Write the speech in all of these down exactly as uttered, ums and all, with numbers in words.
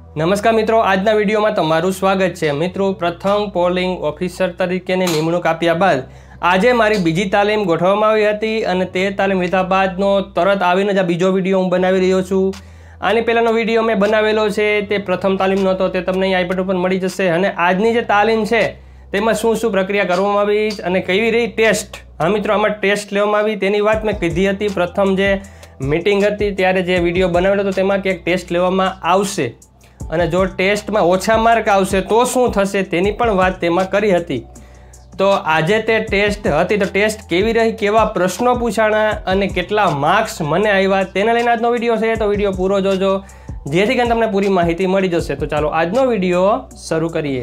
નમસ્કાર મિત્રો, આજના વિડીયોમાં તમારું સ્વાગત છે। મિત્રો, પ્રથમ પોલિંગ ઓફિસર તરીકેની નિમણૂક આપ્યા બાદ આજે મારી બીજી તાલીમ ગોઠવવામાં આવી હતી અને તે તાલીમ લીધા બાદનો તરત આવીને જ આ બીજો વિડીયો હું બનાવી રહ્યો છું। આની પહેલાંનો વિડીયો મેં બનાવેલો છે તે પ્રથમ તાલીમનો હતો, તે તમને અહીં આઈ બટન પર મળી જશે। અને આજની જે તાલીમ છે તેમાં શું શું પ્રક્રિયા કરવામાં આવી અને કેવી રહી ટેસ્ટ। હા મિત્રો, આમાં ટેસ્ટ લેવામાં આવી તેની વાત મેં કીધી હતી। પ્રથમ જે મીટિંગ હતી ત્યારે જે વિડીયો બનાવેલો હતો તેમાં ક્યાંક ટેસ્ટ લેવામાં આવશે અને જો ટેસ્ટમાં ઓછા માર્ક આવશે તો શું થશે તેની પણ વાત તેમાં કરી હતી। તો આજે તે ટેસ્ટ હતી, તો ટેસ્ટ કેવી રહી, કેવા પ્રશ્નો પૂછાણા અને કેટલા માર્ક્સ મને આવ્યા તેને લઈને આજનો વિડીયો છે। તો વિડીયો પૂરો જોજો જેથી કરીને તમને પૂરી માહિતી મળી જશે। તો ચાલો આજનો વિડીયો શરૂ કરીએ।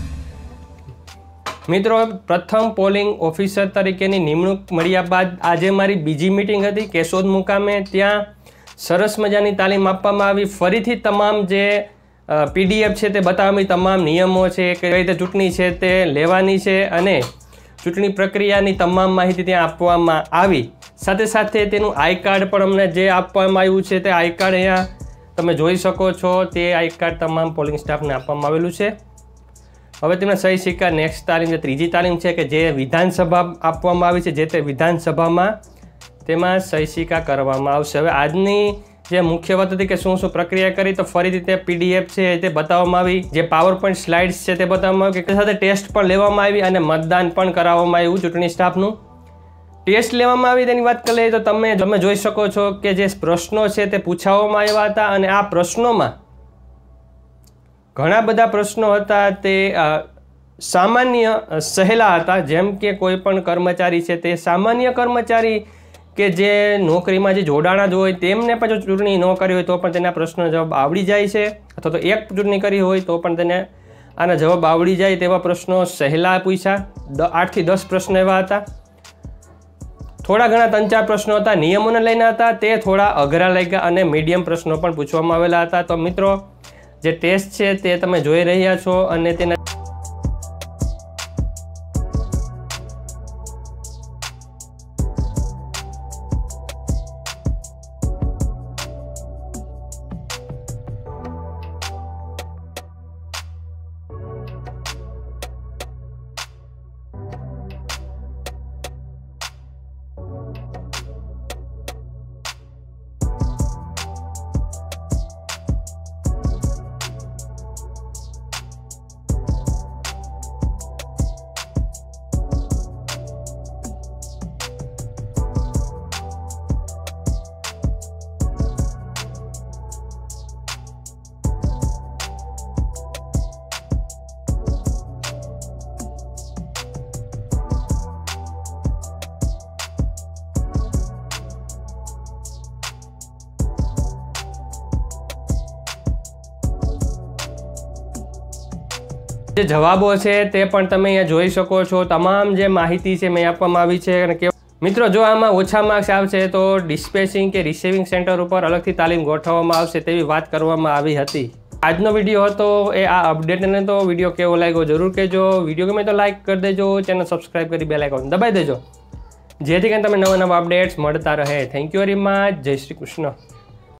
મિત્રો, પ્રથમ પોલિંગ ઓફિસર તરીકેની નિમણૂક મળ્યા બાદ આજે મારી બીજી મિટિંગ હતી કેશોદ મુકામે। ત્યાં સરસ મજાની તાલીમ આપવામાં આવી। ફરીથી તમામ જે પીડીએફ છે તે બતાવવાની તમામ નિયમો છે, કઈ રીતે ચૂંટણી છે તે લેવાની છે અને ચૂંટણી પ્રક્રિયાની તમામ માહિતી ત્યાં આપવામાં આવી। સાથે સાથે તેનું આઈ કાર્ડ પણ અમને જે આપવામાં આવ્યું છે તે આઈ કાર્ડ અહીંયા તમે જોઈ શકો છો। તે આઈ કાર્ડ તમામ પોલિંગ સ્ટાફને આપવામાં આવેલું છે। હવે તેમને સહી સિક્કા નેક્સ્ટ તાલીમ જે ત્રીજી તાલીમ છે કે જે વિધાનસભા આપવામાં આવી છે, જે તે વિધાનસભામાં તેમાં સહી સિક્કા કરવામાં આવશે। હવે આજની જે મુખ્ય વાત હતી કે શું શું પ્રક્રિયા કરી, તો ફરીથી તે પીડીએફ છે તે બતાવવામાં આવી, જે પાવર પોઈન્ટ સ્લાઇડ્સ છે તે બતાવવામાં આવી, કે સાથે ટેસ્ટ પણ લેવામાં આવી અને મતદાન પણ કરાવવામાં આવ્યું ચૂંટણી સ્ટાફનું। ટેસ્ટ લેવામાં આવી તેની વાત કરીએ તો તમે તમે જોઈ શકો છો કે જે પ્રશ્નો છે તે પૂછાવવામાં આવ્યા હતા અને આ પ્રશ્નોમાં ઘણા બધા પ્રશ્નો હતા તે સામાન્ય સહેલા હતા। જેમ કે કોઈ પણ કર્મચારી છે તે સામાન્ય કર્મચારી કે જે નોકરીમાં જે જોડાણા જ હોય તેમને પણ જો ચૂંટણી ન કરી હોય તો પણ તેના પ્રશ્નનો જવાબ આવડી જાય છે, અથવા તો એક ચૂંટણી કરી હોય તો પણ તેને આના જવાબ આવડી જાય તેવા પ્રશ્નો સહેલા પૂછ્યા। આઠથી દસ પ્રશ્નો એવા હતા। થોડા ઘણા ત્રણ ચાર પ્રશ્નો હતા નિયમોને લઈને હતા, તે થોડા અઘરા લાગ્યા અને મીડિયમ પ્રશ્નો પણ પૂછવામાં આવેલા હતા। તો મિત્રો, જે ટેસ્ટ છે તે તમે જોઈ રહ્યા છો અને તેના જે જવાબો છે તે પણ તમે અહીંયા જોઈ શકો છો। તમામ જે માહિતી છે મેં આપવામાં આવી છે। અને કે મિત્રો, જો આમાં ઓછા માર્ક્સ આવશે તો ડિસ્પેચિંગ કે રિસીવિંગ સેન્ટર ઉપર અલગથી તાલીમ ગોઠવવામાં આવશે તેવી વાત કરવામાં આવી હતી। આજનો વિડીયો હતો એ આ અપડેટને, તો વિડીયો કેવો લાગ્યો જરૂર કહેજો। વિડીયો ગમે તો લાઇક કરી દેજો, ચેનલ સબસ્ક્રાઈબ કરી બેલ આઇકોન દબાવી દેજો જેથી કરીને તમે નવા નવા અપડેટ્સ મળતા રહે। Thank you very much. જય શ્રી કૃષ્ણ।